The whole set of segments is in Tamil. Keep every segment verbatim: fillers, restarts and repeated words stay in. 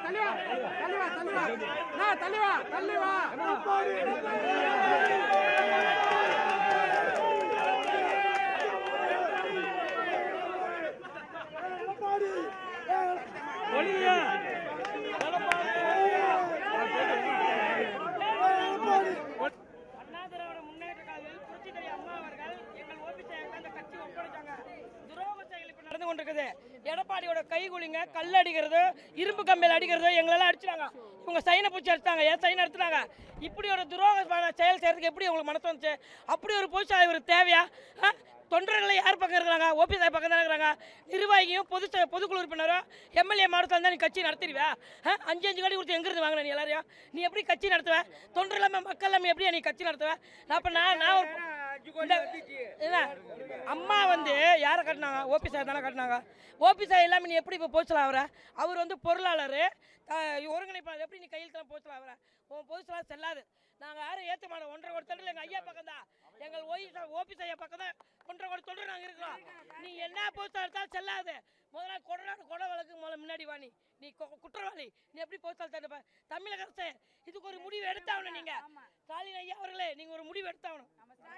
தள்ளிவா தள்ளிவா தள்ளிவா தள்ளிவா தள்ளிவா எடப்பாடியோட கைகுலிங்க கல் அடிக்கிறது இரும்பு கம்பியில் அடிக்கிறது எங்களெல்லாம் அடிச்சாங்க. இவங்க சைனை பிடிச்சி அடிச்சாங்க, ஏன் சைனை எடுத்துட்டாங்க. இப்படி ஒரு துரோக செயல் செய்யறதுக்கு எப்படி உங்களுக்கு மனசு வந்துச்சு? அப்படி ஒரு பொதுச்சா இவர் தேவையா? தொண்டர்களை யார் பக்கம் இருக்கிறாங்க? ஓபிஎஸ் பக்கம் தான் இருக்கிறாங்க. நிர்வாகியும் பொது பொதுக்குழு உறுப்பினரும் எம்எல்ஏ மாவட்டத்தில் இருந்தால் நீ கட்சி நடத்திடுவா? அஞ்சு அஞ்சு கோடி கொடுத்து எங்கிருந்து வாங்கின நீ எல்லாரையும்? நீ எப்படி கட்சி நடத்துவ? தொண்டர் இல்லாமல் மக்கள் இல்லாமல் எப்படி நீ கட்சி நடத்துவ? நான் அப்போ நான் நான் என்ன அம்மா வந்து யாரை கட்டினாங்க? ஓபிஎஸ் தானே கட்டினாங்க. ஓபிஎஸ் இல்லாமல் நீ எப்படி இப்போ போச்சலாம் அவரை? அவர் வந்து பொருளாளர் ஒருங்கிணைப்பாளர், எப்படி நீ கையெழுத்தெல்லாம் போச்சலாம் அவரை? உன் பொதுச்செல்லாம் செல்லாது. நாங்கள் யாரும் ஏற்ற மாட்டோம். ஒன்றரை கோடி தொண்டர் எங்கள் ஐயா பக்கம் தான், எங்கள் ஓபிஎஸ் ஐயா பக்கம் தான் ஒன்றரை கோடி தொண்டர் நாங்கள் இருக்கிறோம். நீ என்ன போஸ்ட் எடுத்தாலும் செல்லாது. முதல்ல கொடை கொடை வழக்கு முதல்ல முன்னாடி வா. நீ நீ குற்றவாளி. நீ எப்படி போஸ்டால் தடுப்ப? தமிழக அரசு இதுக்கு ஒரு முடிவு எடுத்தாகணும். நீங்க ஸ்டாலின் ஐயா அவர்களே, நீங்க ஒரு முடிவு எடுத்தாகணும்.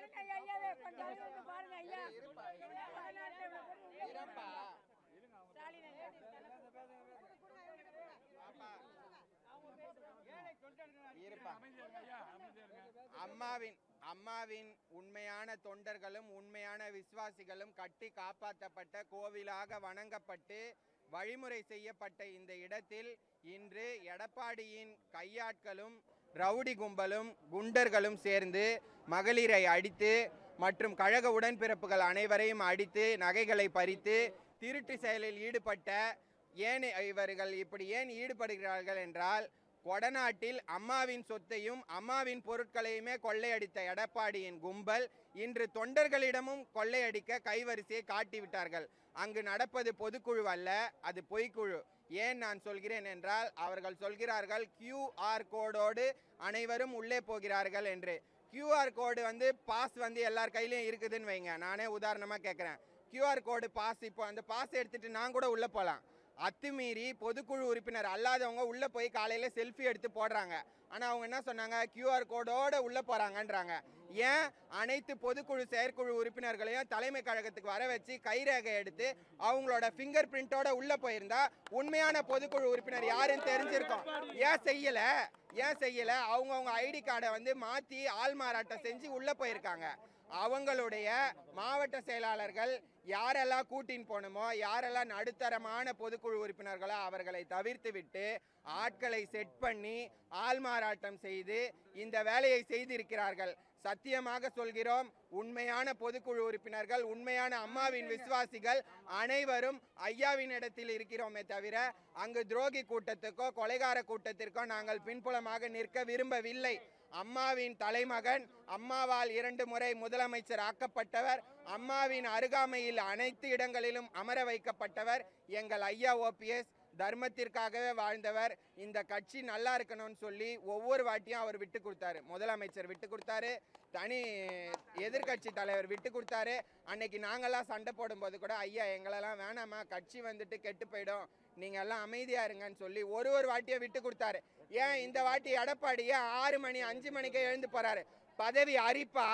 அம்மாவின் அம்மாவின் உண்மையான தொண்டர்களும் உண்மையான விசுவாசிகளும் கட்டி காப்பாற்றப்பட்ட கோவிலாக வணங்கப்பட்டு வழிமுறை செய்யப்பட்ட இந்த இடத்தில் இன்று எடப்பாடியின் கையாட்களும் ரவுடி கும்பலும் குண்டர்களும் சேர்ந்து மகளிரை அடித்து மற்றும் கழக உடன்பிறப்புகள் அனைவரையும் அடித்து நகைகளை பறித்து திருட்டு செயலில் ஈடுபட்ட ஏன் இவர்கள் இப்படி ஏன் ஈடுபடுகிறார்கள் என்றால், கொடநாட்டில் அம்மாவின் சொத்தையும் அம்மாவின் பொருட்களையுமே கொள்ளையடித்த எடப்பாடியின் கும்பல் இன்று தொண்டர்களிடமும் கொள்ளையடிக்க கைவரிசையை காட்டிவிட்டார்கள். அங்கு நடப்பது பொதுக்குழு அல்ல, அது பொய்க்குழு. ஏன் நான் சொல்கிறேன் என்றால், அவர்கள் சொல்கிறார்கள் கியூஆர் கோடோடு அனைவரும் உள்ளே போகிறார்கள் என்று. கியூஆர் கோடு வந்து பாஸ் வந்து எல்லார் கையிலையும் இருக்குதுன்னு வைங்க. நானே உதாரணமாக கேட்குறேன். கியூஆர் கோடு பாஸ், இப்போ அந்த பாஸ் எடுத்துகிட்டு நான் கூட உள்ளே போகலாம். அத்துமீறி பொதுக்குழு உறுப்பினர் அல்லாதவங்க உள்ளே போய் காலையில் செல்ஃபி எடுத்து போடுறாங்க. ஆனால் அவங்க என்ன சொன்னாங்க? கியூஆர் கோடோடு உள்ளே போகிறாங்கன்றாங்க. ஏன் அனைத்து பொதுக்குழு செயற்குழு உறுப்பினர்களையும் தலைமை கழகத்துக்கு வர வச்சு கைரேகை எடுத்து அவங்களோட ஃபிங்கர் பிரிண்டோட உள்ளே போயிருந்தா உண்மையான பொதுக்குழு உறுப்பினர் யாருன்னு தெரிஞ்சிருக்கும். ஏன் செய்யலை? ஏன் செய்யலை? அவங்கவுங்க ஐடி கார்டை வந்து மாற்றி ஆள் மாறாட்டம் செஞ்சு உள்ளே போயிருக்காங்க. அவங்களுடைய மாவட்ட செயலாளர்கள் யாரெல்லாம் கூட்டின்னு போகணுமோ, யாரெல்லாம் நடுத்தரமான பொதுக்குழு உறுப்பினர்களோ அவர்களை தவிர்த்து விட்டு ஆட்களை செட் பண்ணி ஆள்மாறாட்டம் செய்து இந்த வேலையை செய்திருக்கிறார்கள். சத்தியமாக சொல்கிறோம், உண்மையான பொதுக்குழு உறுப்பினர்கள், உண்மையான அம்மாவின் விசுவாசிகள் அனைவரும் ஐயாவின் இடத்தில் இருக்கிறோமே தவிர அங்கு துரோகி கூட்டத்துக்கோ கொலைகார கூட்டத்திற்கோ நாங்கள் பின்புலமாக நிற்க விரும்பவில்லை. அம்மாவின் தலைமகன், அம்மாவால் இரண்டு முறை முதலமைச்சர் ஆக்கப்பட்டவர், அம்மாவின் அருகாமையில் அனைத்து இடங்களிலும் அமர வைக்கப்பட்டவர் எங்கள் ஐயா ஓபிஎஸ். தர்மத்திற்காகவே வாழ்ந்தவர். இந்த கட்சி நல்லா இருக்கணும்னு சொல்லி ஒவ்வொரு வாட்டியும் அவர் விட்டு கொடுத்தாரு. முதலமைச்சர் விட்டு கொடுத்தாரு, தனி எதிர்கட்சி தலைவர் விட்டு கொடுத்தாரு. அன்னைக்கு நாங்கள்லாம் சண்டை போடும்போது கூட ஐயா எங்களெல்லாம் வேணாமா, கட்சி வந்துட்டு கெட்டு போயிடும், நீங்கள் எல்லாம் அமைதியா இருங்கன்னு சொல்லி ஒரு ஒரு வாட்டியை விட்டு கொடுத்தாரு. ஏன் இந்த வாட்டி எடப்பாடியே ஆறு மணி அஞ்சு மணிக்கே எழுந்து போறாரு? பதவி அரிப்பா?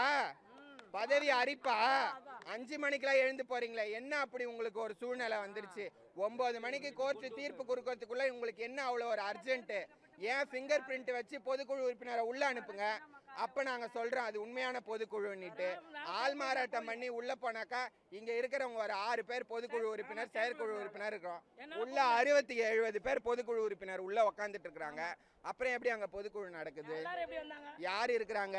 பதவி அரிப்பா? அஞ்சு மணிக்கெல்லாம் எழுந்து போறீங்களே, என்ன அப்படி உங்களுக்கு ஒரு சூழ்நிலை வந்துருச்சு? ஒன்பது மணிக்கு கோர்ட்டு தீர்ப்பு கொடுக்கறதுக்குள்ள உங்களுக்கு என்ன அவ்வளோ ஒரு அர்ஜென்ட்டு? ஏன் ஃபிங்கர் பிரிண்ட் வச்சு பொதுக்குழு உறுப்பினரை உள்ள அனுப்புங்க. அப்ப நாங்க சொல்றோம் அது உண்மையான பொதுக்குழுன்னுட்டு. ஆள் மாறாட்டம் பண்ணி உள்ள போனாக்கா இங்க இருக்கிறவங்க ஒரு ஆறு பேர் பொதுக்குழு உறுப்பினர் செயற்குழு உறுப்பினர் இருக்கிறோம். உள்ள அறுபத்தி எழுபது பேர் பொதுக்குழு உறுப்பினர் உள்ள உக்காந்துட்டு இருக்கிறாங்க. அப்புறம் எப்படி அங்க பொதுக்குழு நடக்குது? யார் இருக்கிறாங்க?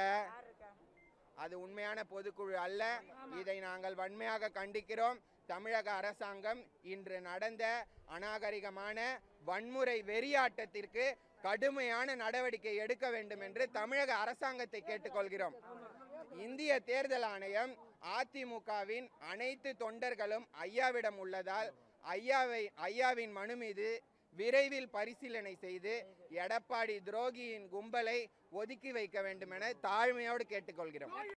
அது உண்மையான பொதுக்குழு அல்ல. இதை நாங்கள் வன்மையாக கண்டிக்கிறோம். தமிழக அரசாங்கம் இன்று நடந்த அநாகரிகமான வன்முறை வெறியாட்டத்திற்கு கடுமையான நடவடிக்கை எடுக்க வேண்டும் என்று தமிழக அரசாங்கத்தை கேட்டுக்கொள்கிறோம். இந்திய தேர்தல் ஆணையம் அதிமுகவின் அனைத்து தொண்டர்களும் ஐயாவிடம் உள்ளதால் ஐயாவை ஐயாவின் மனு மீது விரைவில் பரிசீலனை செய்து எடப்பாடி துரோகியின் கும்பலை ஒதுக்கி வைக்க வேண்டும் என தாழ்மையோடு கேட்டுக்கொள்கிறோம்.